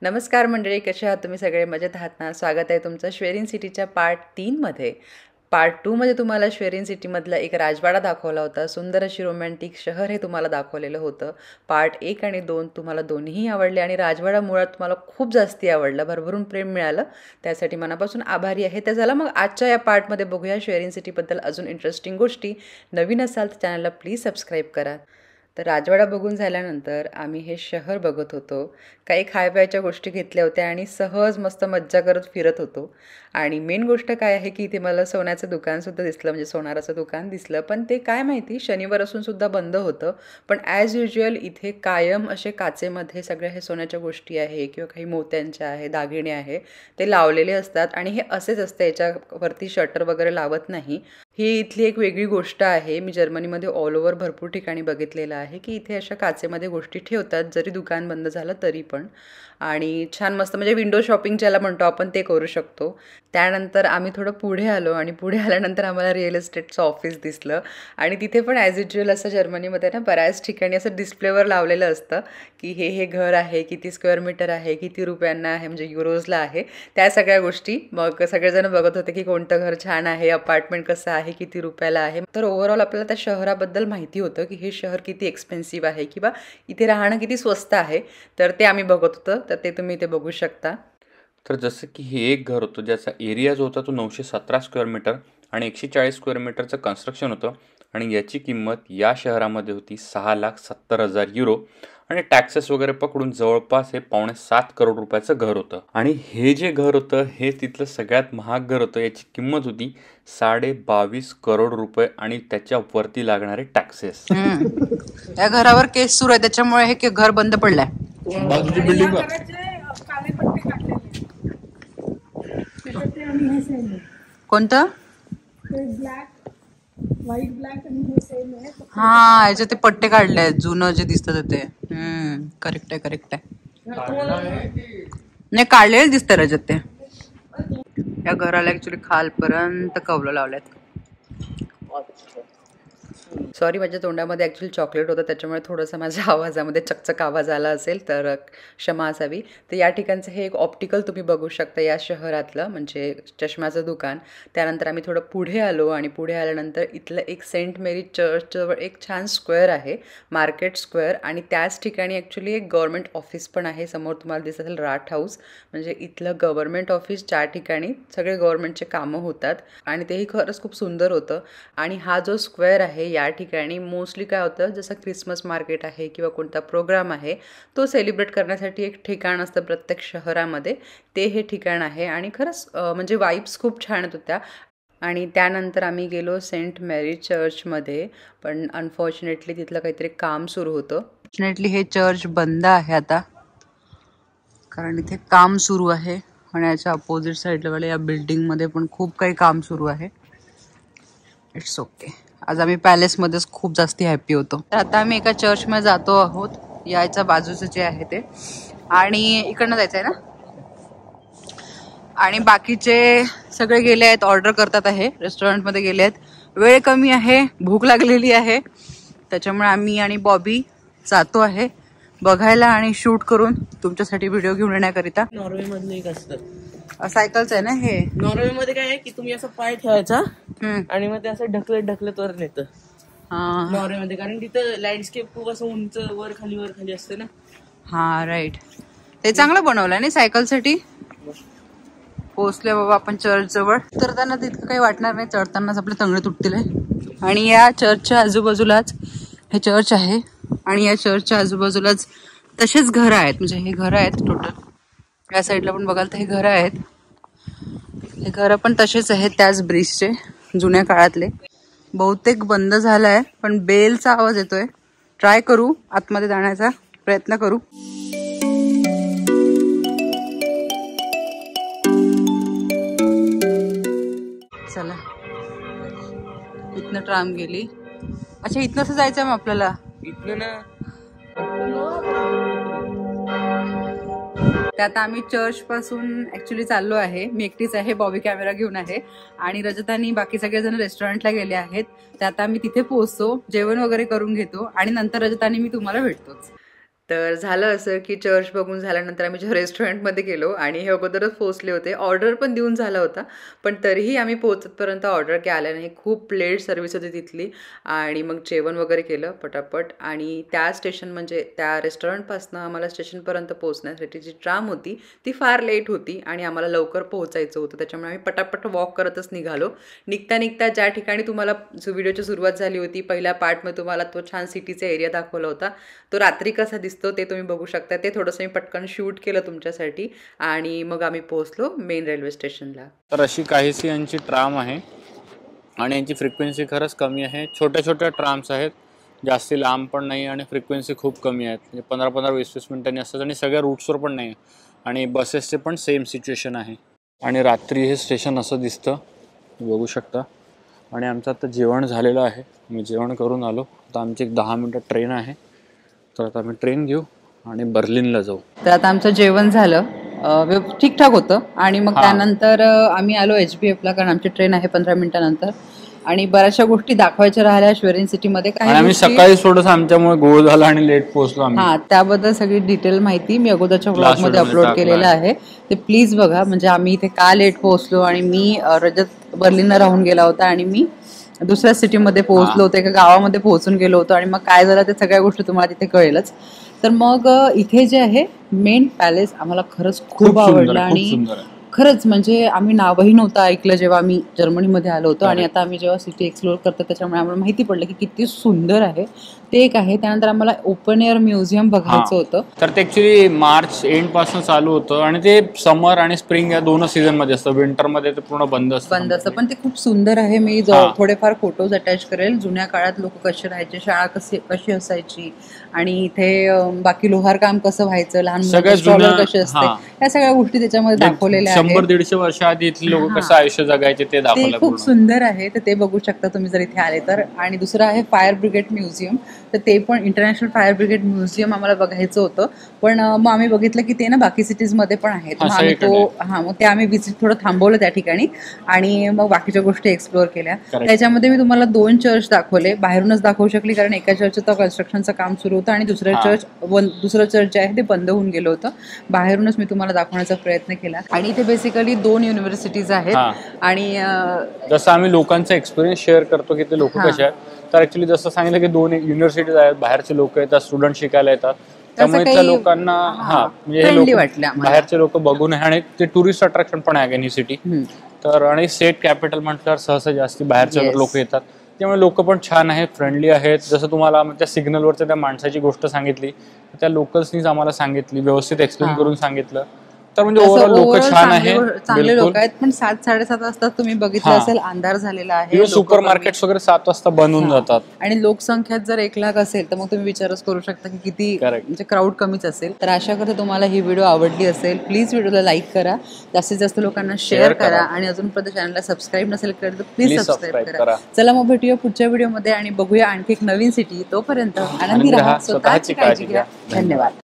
नमस्कार मंडळी, कसे आहात तुम्ही सगळे? मजेत आहात ना? स्वागत आहे तुमचं श्वेरीन सिटीच्या पार्ट 3 मध्ये. पार्ट 2 मध्ये तुम्हाला श्वेरीन सिटीमधला एक राजवाडा दाखवला होता. सुंदर अशी रोमॅन्टिक शहर हे तुम्हाला दाखवलेलं होतं. पार्ट 1 आणि 2 तुम्हाला दोन्हीही आवडले आणि राजवाडा मुळात तुम्हाला खूप जास्ती आवडला, भरभरून प्रेम मिळालं. त्यासाठी मनापासून आभारी आहे. तर चला मग आजच्या या पार्टमध्ये बघूया श्वेरीन सिटीबद्दल अजून इंटरेस्टिंग गोष्टी. नवीन असाल तर चॅनलला प्लीज सबस्क्राईब करा. तर राजवाडा बघून झाल्यानंतर आम्ही हे शहर बघत होतो. काही खायप्याच्या गोष्टी घेतल्या होत्या आणि सहज मस्त मज्जा करत फिरत होतो. आणि मेन गोष्ट काय आहे की इथे मला सोन्याचं दुकानसुद्धा दिसलं, म्हणजे सोनाराचं दुकान दिसलं. पण ते काय माहिती शनिवार असून सुद्धा बंद होतं. पण ॲज युज्युअल इथे कायम असे काचेमध्ये सगळ्या हे सोन्याच्या गोष्टी आहे किंवा काही मोत्यांच्या आहे, दागिने आहे, ते लावलेले असतात. आणि हे असेच असते, याच्यावरती शटर वगैरे लावत नाही. ही इथली एक वेगळी गोष्ट आहे. मी जर्मनीमध्ये ऑल ओव्हर भरपूर ठिकाणी बघितलेलं आहे की इथे अशा काचेमध्ये गोष्टी ठेवतात, जरी दुकान बंद झालं तरी पण. आणि छान मस्त म्हणजे विंडो शॉपिंग ज्याला म्हणतो आपण ते करू शकतो. त्यानंतर आम्ही थोडं पुढे आलो आणि पुढे आल्यानंतर आम्हाला रिअल इस्टेटचं ऑफिस दिसलं. आणि तिथे पण ॲज युज्युअल असं जर्मनीमध्ये ना बऱ्याच ठिकाणी असं डिस्प्लेवर लावलेलं असतं की हे घर आहे, किती स्क्वेअर मीटर आहे, किती रुपयांना आहे, म्हणजे युरोजला आहे, त्या सगळ्या गोष्टी. मग सगळेजण बघत होते की कोणतं घर छान आहे, अपार्टमेंट कसं आहे, किती रुपयाला आहे. तर ओव्हरऑल आपल्याला त्या शहराबद्दल माहिती होतं की हे शहर किती एक्सपेन्सिव्ह आहे किंवा इथे राहणं किती स्वस्त आहे. तर ते आम्ही बघत होतो. तर ते तुम्ही इथे बघू शकता. तर जसं की हे एक घर होतं ज्याचा एरिया जो होता तो 917 स्क्वेअर मीटर आणि 140 स्क्वेअर मीटरचं कन्स्ट्रक्शन होतं. आणि याची किंमत या शहरामध्ये होती 6,70,000 युरो. आणि टॅक्सेस वगैरे पकडून जवळपास हे 7.25 करोड रुपयाचं घर होतं. आणि हे जे घर होतं हे तिथलं सगळ्यात महाग घर होतं. याची किंमत होती 22.5 करोड रुपये आणि त्याच्यावरती लागणारे टॅक्सेस. त्या घरावर केस सुरू आहे, त्याच्यामुळे हे घर बंद पडलंय. बाजूची बिल्डिंग कोणतं? व्हाईट ब्लॅक आणि हे सेम आहे. हा, याचे ते पट्टे काढले आहेत, जुनं जे दिसतं ते. करेक्ट आहे. नाही, काढलेले दिसतं रजत ते. या घराला ऍक्च्युली खालपर्यंत कवलं लावल्यात. सॉरी, माझ्या तोंडामध्ये ॲक्च्युली चॉकलेट होतं, त्याच्यामुळे थोडंसं माझ्या आवाजामध्ये चकचक आवाज आला असेल तर क्षमा असावी. तर या ठिकाणचं हे एक ऑप्टिकल तुम्ही बघू शकता या शहरातलं, म्हणजे चष्म्याचं दुकान. त्यानंतर आम्ही थोडं पुढे आलो आणि पुढे आल्यानंतर इथलं एक सेंट मेरी चर्चजवळ एक छान स्क्वेअर आहे, मार्केट स्क्वेअर. आणि त्याच ठिकाणी ॲक्च्युली एक गव्हर्नमेंट ऑफिस पण आहे. समोर तुम्हाला दिसत असेल राठ हाऊस, म्हणजे इथलं गव्हर्नमेंट ऑफिस ज्या ठिकाणी सगळे गव्हर्नमेंटचे कामं होतात. आणि तेही खरंच खूप सुंदर होतं. आणि हा जो स्क्वेअर आहे या ठिकाणी मोस्टली काय होतं, जसं क्रिसमस मार्केट आहे किंवा कोणता प्रोग्राम आहे तो सेलिब्रेट करण्यासाठी एक ठिकाण असतं प्रत्येक शहरामध्ये, ते हे ठिकाण आहे. आणि खरंच म्हणजे वाईब्स खूप छान होत्या. आणि त्यानंतर आम्ही गेलो सेंट मेरी चर्चमध्ये, पण अनफॉर्च्युनेटली तिथलं काहीतरी काम सुरू होतं. फॉर्च्युनेटली हे चर्च बंद आहे आता, कारण इथे काम सुरू आहे. आणि याच्या अपोजिट साईडला या बिल्डिंगमध्ये पण खूप काही काम सुरू आहे. It's okay. आज आम्ही पॅलेसमध्येच खूप जास्ती हॅपी होतो. तर आता आम्ही एका चर्चमध्ये जातो आहोत, याच्या बाजूचं जे आहे ते. आणि इकडनं जायचं आहे ना. आणि बाकीचे सगळे गेले आहेत, ऑर्डर करतात आहे, रेस्टॉरंटमध्ये गेले आहेत. वेळ कमी आहे, भूक लागलेली आहे, त्याच्यामुळे आम्ही आणि बॉबी जातो आहे बघायला आणि शूट करून तुमच्यासाठी व्हिडिओ घेऊन येण्याकरिता. नॉर्वे मधलं एक असतं, सायकलचं आहे ना हे. नॉर्वे मध्ये काय आहे की तुम्ही असं पाय ठेवायचा आणि मग ते असं ढकलत वर नेतं नॉर्वे मध्ये, कारण तिथं लँडस्केप खूप असं उंच वर खाली असतं ना. हा राईट, ते चांगलं बनवलंय ना सायकलसाठी. पोहोचले बाबा आपण चर्च जवळ. उतरताना तितकं काही वाटणार नाही, चढतानाच आपले तंगडे तुटतील आहे. आणि या चर्चच्या आजूबाजूलाच हे चर्च आहे आणि या चर्चच्या आजूबाजूलाच तसेच घरं आहेत, म्हणजे हे घरं आहेत टोटल. या साईडला पण बघाल तर हे घरं आहेत. हे घरं पण तसेच आहेत, त्याच ब्रिजचे, जुन्या काळातले. बहुतेक बंद झालाय, पण बेलचा आवाज येतोय. ट्राय करू, आतमध्ये जाण्याचा प्रयत्न करू. चला, इथनं ट्राम गेली. अच्छा, इथनं असं जायचं मग आपल्याला. इथनं ना आता आम्ही चर्च पासून ऍक्च्युली चाललो आहे. मी एकटीच आहे, बॉबी कॅमेरा घेऊन आहे आणि रजतानी बाकी सगळेजण रेस्टॉरंटला गेले आहेत. तर आता आम्ही तिथे पोहोचतो, जेवण वगैरे करून घेतो आणि नंतर रजतानी मी तुम्हाला भेटतोच. तर झालं असं की चर्च बघून झाल्यानंतर आम्ही जेव्हा रेस्टॉरंटमध्ये गेलो आणि हे अगोदरच पोचले होते, ऑर्डर पण देऊन झाला होता, पण तरीही आम्ही पोहोचतपर्यंत ऑर्डर काय आल्या नाही. खूप लेट सर्व्हिस होती तिथली आणि मग जेवण वगैरे केलं पटापट आणि त्या स्टेशन म्हणजे त्या रेस्टॉरंटपासून आम्हाला स्टेशनपर्यंत पोहोचण्यासाठी जी ट्राम होती ती फार लेट होती आणि आम्हाला लवकर पोहोचायचं होतं. त्याच्यामुळे आम्ही पटापट वॉक करतच निघालो. निघता ज्या ठिकाणी तुम्हाला व्हिडिओची सुरुवात झाली होती पहिल्या पार्टमध्ये तुम्हाला तो छान सिटीचा एरिया दाखवला होता, तो रात्री कसा दिसतो ते तुम्ही बघू शकता. ते थोडंसं मी पटकन शूट केलं तुमच्यासाठी आणि मग आम्ही पोहोचलो मेन रेल्वे स्टेशनला. तर अशी काहीशी यांची ट्राम आहे आणि यांची फ्रिक्वेन्सी खरंच कमी आहे. छोट्या छोट्या ट्राम्स आहेत, जास्ती लांब पण नाही आणि फ्रिक्वेन्सी खूप कमी आहेत. म्हणजे 15-15, 20-20 मिनिटांनी असतात आणि सगळ्या रूट्सवर पण नाही. आणि बसेसचे पण सेम सिच्युएशन आहे. आणि रात्री हे स्टेशन असं दिसतं, बघू शकता. आणि आमचं आता जेवण झालेलं आहे, मी जेवण करून आलो. आता आमची एक 10 मिनिटं ट्रेन आहे, तर आता आम्ही ट्रेन घेऊ आणि बर्लिनला जाऊ. तर आता आमचं जेवण झालं, ठीकठाक होतं आणि मग त्यानंतर आम्ही आलो HBFला, कारण आमची ट्रेन आहे 15 मिनिटानंतर. आणि बऱ्याचशा गोष्टी दाखवायच्या राहिल्या श्वेरिन सिटीमध्ये. काही आम्ही सकाळी थोडंसं आमच्यामुळे गोळ झाला आणि लेट पोहोचलो आम्ही. त्याबद्दल सगळी डिटेल माहिती मी अगोदरच्या ब्लॉगमध्ये अपलोड केलेलं आहे, ते प्लीज बघा. म्हणजे आम्ही इथे का लेट पोहोचलो आणि मी रजत बर्लिनला राहून गेला होता आणि मी दुसऱ्या सिटीमध्ये पोहोचलो होतो, एका गावामध्ये पोहोचून गेलो होतो आणि मग काय झालं ते सगळ्या गोष्टी तुम्हाला तिथे कळेलच. तर मग इथे जे आहे मेन पॅलेस आम्हाला खरंच खूप आवडलं आणि खरंच म्हणजे आम्ही नावही नव्हतं ऐकलं जेव्हा आम्ही जर्मनीमध्ये आलो होतो. आणि आता आम्ही जेव्हा सिटी एक्सप्लोर करतो त्याच्यामुळे आम्हाला माहिती पडलं की किती सुंदर आहे ते. एक आहे. त्यानंतर आम्हाला ओपन एअर म्युझियम बघायचं होतं. तर ते ऍक्च्युली मार्च एंड पासून चालू होतं आणि ते समर आणि स्प्रिंग या दोनच सीझन मध्ये असतं. विंटरमध्ये ते पूर्ण बंद असतं. पण ते खूप सुंदर आहे. मी थोडेफार फोटोज अटॅच करेल. जुन्या काळात लोक कसे राहायचे, शाळा कशी असायची आणि इथे बाकी लोहार काम कसं व्हायचं, लहान मुलं कसे असते, या सगळ्या गोष्टी त्याच्यामध्ये दाखवलेल्या आहेत. 100-150 वर्ष आधी इथले लोक कसं आयुष्य जगायचे ते दाखवलं. खूप सुंदर आहे, तर ते बघू शकता तुम्ही जर इथे आले तर. आणि दुसरं आहे फायर ब्रिगेड म्युझियम. तर ते पण इंटरनॅशनल फायर ब्रिगेड म्युझियम आम्हाला बघायचं होतं, पण मग आम्ही बघितलं की ते ना बाकी सिटीजमध्ये पण आहेत. मग ते आम्ही विजिट थोडं थांबवलं त्या ठिकाणी आणि मग बाकीच्या गोष्टी एक्सप्लोअर केल्या. त्याच्यामध्ये मी तुम्हाला 2 चर्च दाखवले. बाहेरूनच दाखवू शकली कारण एका चर्चचं कन्स्ट्रक्शनचं काम सुरू होतं आणि दुसरं चर्च जे आहे ते बंद होऊन गेलं होतं. बाहेरूनच मी तुम्हाला दाखवण्याचा प्रयत्न केला. आणि इथे बेसिकली 2 युनिव्हर्सिटीज आहेत. आणि जसं आम्ही लोकांचा एक्सपिरियन्स शेअर करतो की ते लोक कसे आहेत, तर ऍक्च्युली जसं सांगितलं की 2 युनिव्हर्सिटीज आहेत, बाहेरचे लोक येतात, स्टुडंट शिकायला येतात. त्यामुळे त्या लोकांना म्हणजे हे लोक बाहेरचे लोक बघून आहे आणि ते टुरिस्ट अट्रॅक्शन पण आहे अगेन ही सिटी. तर आणि स्टेट कॅपिटल म्हटल्यावर सहसा जास्ती बाहेरचे लोक येतात. त्यामुळे लोक पण छान आहेत, फ्रेंडली आहेत. जसं तुम्हाला त्या सिग्नलवरच्या त्या माणसाची गोष्ट सांगितली, त्या लोकल्सनीच आम्हाला सांगितली, व्यवस्थित एक्सप्लेन करून सांगितलं. तर म्हणजे ओव्हरऑल लोक छान आहेत, चांगले लोक आहेत. पण 7-7:30 वाजता तुम्ही बघितलं असेल अंधार झालेला आहे. सुपर मार्केट्स वगैरे 7 वाजता बंद होऊन जातात. आणि लोकसंख्या जर 1 लाख असेल तर मग तुम्ही विचारच करू शकता की किती म्हणजे क्राऊड कमीच असेल. तर आशा करते तुम्हाला ही व्हिडिओ आवडली असेल. प्लीज व्हिडिओला लाईक करा, जास्तीत जास्त लोकांना शेअर करा आणि अजूनपर्यंत चॅनलला सबस्क्राईब नसेल करत तर प्लीज सबस्क्राईब करा. चला मग भेटूया पुढच्या व्हिडिओमध्ये आणि बघूया आणखी एक नवीन सिटी. तोपर्यंत आनंदी राहा, स्वतःची काळजी घ्या. धन्यवाद.